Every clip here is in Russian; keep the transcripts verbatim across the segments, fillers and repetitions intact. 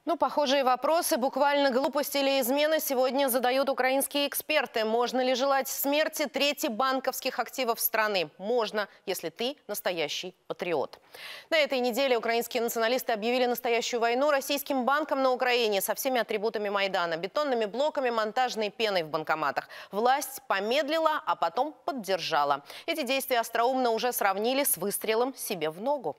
Ну, похожие вопросы, буквально глупость или измена, сегодня задают украинские эксперты. Можно ли желать смерти трети банковских активов страны? Можно, если ты настоящий патриот. На этой неделе украинские националисты объявили настоящую войну российским банкам на Украине со всеми атрибутами Майдана. Бетонными блоками, монтажной пеной в банкоматах. Власть помедлила, а потом поддержала. Эти действия остроумно уже сравнили с выстрелом себе в ногу.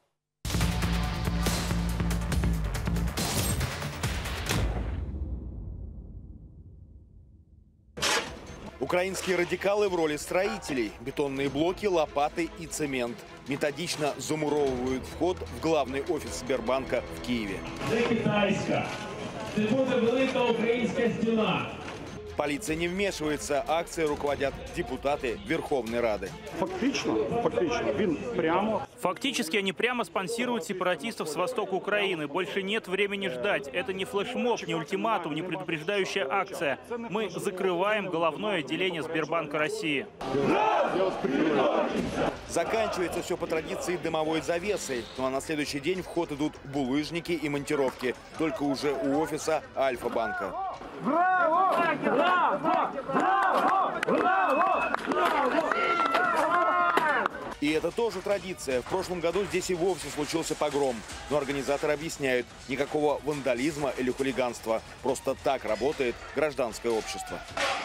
Украинские радикалы в роли строителей. Бетонные блоки, лопаты и цемент. Методично замуровывают вход в главный офис Сбербанка в Киеве. Це китайська. Це буде велика українська стіна. Полиция не вмешивается, акции руководят депутаты Верховной Рады. Фактично, фактично, він прямо. Фактически они прямо спонсируют сепаратистов с востока Украины. Больше нет времени ждать. Это не флешмоб, не ультиматум, не предупреждающая акция. Мы закрываем головное отделение Сбербанка России. Заканчивается все по традиции дымовой завесой. Ну а на следующий день в ход идут булыжники и монтировки. Только уже у офиса Альфа-банка. Браво! Браво! Браво! Браво! Браво! И это тоже традиция. В прошлом году здесь и вовсе случился погром. Но организаторы объясняют, никакого вандализма или хулиганства. Просто так работает гражданское общество.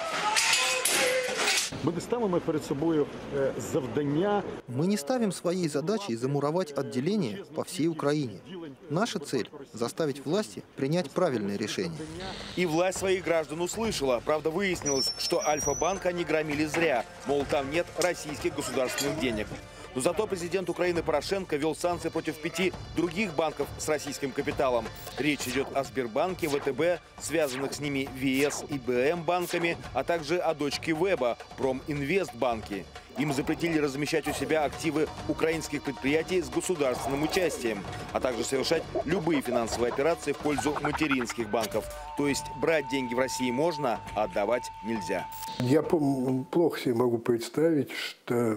Ми не ставимо перед собою завдання. Мы не ставим своей задачей замуровать отделение по всей Украине. Наша цель – заставить власти принять правильное решение. И власть своих граждан услышала. Правда, выяснилось, что Альфа-банк они громили зря. Мол, там нет российских государственных денег. Но зато президент Украины Порошенко ввел санкции против пяти других банков с российским капиталом. Речь идет о Сбербанке, ВТБ, связанных с ними ВС и БМ банками, а также о дочке Веба – Проминвестбанке. Им запретили размещать у себя активы украинских предприятий с государственным участием, а также совершать любые финансовые операции в пользу материнских банков. То есть брать деньги в России можно, а отдавать нельзя. Я плохо себе могу представить, что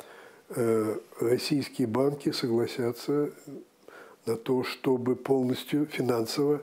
российские банки согласятся на то, чтобы полностью финансово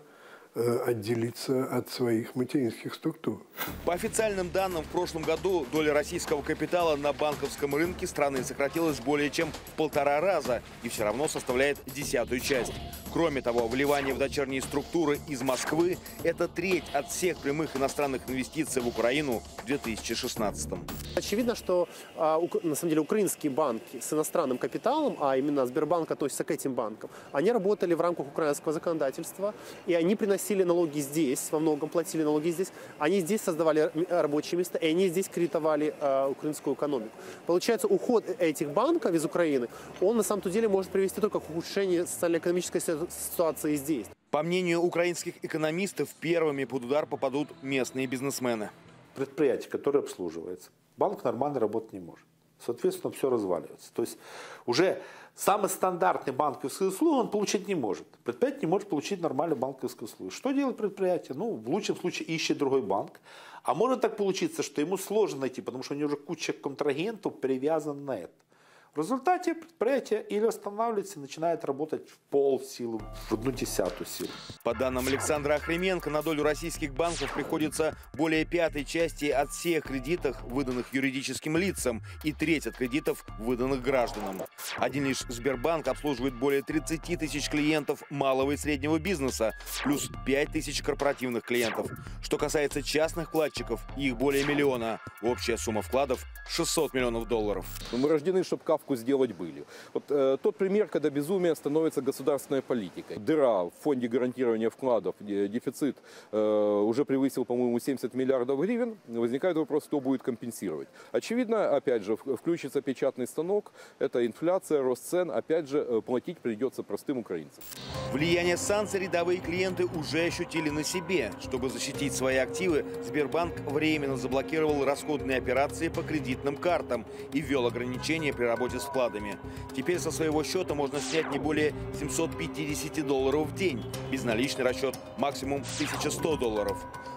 отделиться от своих материнских структур. По официальным данным, в прошлом году доля российского капитала на банковском рынке страны сократилась более чем в полтора раза и все равно составляет десятую часть. Кроме того, вливание в дочерние структуры из Москвы – это треть от всех прямых иностранных инвестиций в Украину в две тысячи шестнадцатом. Очевидно, что на самом деле украинские банки с иностранным капиталом, а именно Сбербанк относится к этим банкам, они работали в рамках украинского законодательства, и они приносили налоги здесь, во многом платили налоги здесь, они здесь создавали рабочие места, и они здесь кредитовали э, украинскую экономику. Получается, уход этих банков из Украины, он на самом деле может привести только к ухудшению социально-экономической ситуации здесь. По мнению украинских экономистов, первыми под удар попадут местные бизнесмены. Предприятие, которое обслуживается, банк нормально работать не может. Соответственно, все разваливается. То есть уже самый стандартный банковский услугу он получить не может. Предприятие не может получить нормальную банковскую услугу. Что делает предприятие? Ну, в лучшем случае ищет другой банк. А может так получиться, что ему сложно найти, потому что у него уже куча контрагентов привязана на это. В результате предприятие или останавливается и начинает работать в полсилы, в одну десятую силу. По данным Александра Охрименко, на долю российских банков приходится более пятой части от всех кредитов, выданных юридическим лицам, и треть от кредитов, выданных гражданам. Один лишь Сбербанк обслуживает более тридцати тысяч клиентов малого и среднего бизнеса, плюс пять тысяч корпоративных клиентов. Что касается частных вкладчиков, их более миллиона. Общая сумма вкладов – шестьсот миллионов долларов. Мы рождены, чтобы кавку сделать были. Вот э, тот пример, когда безумие становится государственной политикой. Дыра в фонде гарантирования вкладов, дефицит э, уже превысил, по-моему, семьдесят миллиардов гривен. Возникает вопрос, кто будет компенсировать. Очевидно, опять же, включится печатный станок, это инфляция, рост цен, опять же, платить придется простым украинцам. Влияние санкций рядовые клиенты уже ощутили на себе. Чтобы защитить свои активы, Сбербанк временно заблокировал расходные операции по кредитным картам и ввел ограничения при работе с вкладами. Теперь со своего счета можно снять не более семисот пятидесяти долларов в день. Безналичный расчет максимум тысяча сто долларов.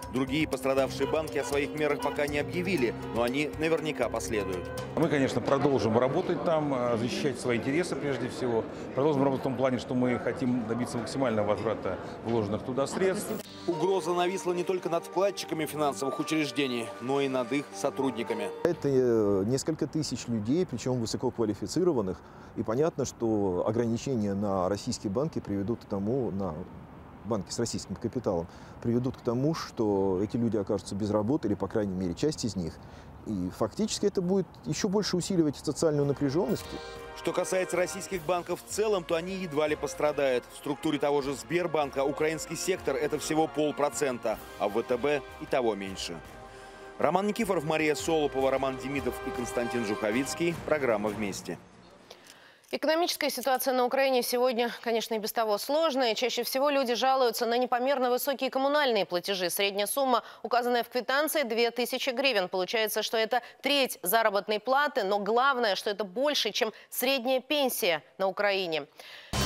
Другие пострадавшие банки о своих мерах пока не объявили, но они наверняка последуют. Мы, конечно, продолжим работать там, защищать свои интересы прежде всего. Продолжим работать в том плане, что мы хотим добиться максимального возврата вложенных туда средств. Угроза нависла не только над вкладчиками финансовых учреждений, но и над их сотрудниками. Это несколько тысяч людей, причем высококвалифицированных. И понятно, что ограничения на российские банки приведут к тому, на банки с российским капиталом, приведут к тому, что эти люди окажутся без работы, или, по крайней мере, часть из них. И фактически это будет еще больше усиливать социальную напряженность. Что касается российских банков в целом, то они едва ли пострадают. В структуре того же Сбербанка украинский сектор – это всего полпроцента, а в ВТБ и того меньше. Роман Никифоров, Мария Солопова, Роман Демидов и Константин Жуховицкий. Программа «Вместе». Экономическая ситуация на Украине сегодня, конечно, и без того сложная. Чаще всего люди жалуются на непомерно высокие коммунальные платежи. Средняя сумма, указанная в квитанции, две тысячи гривен. Получается, что это треть заработной платы, но главное, что это больше, чем средняя пенсия на Украине.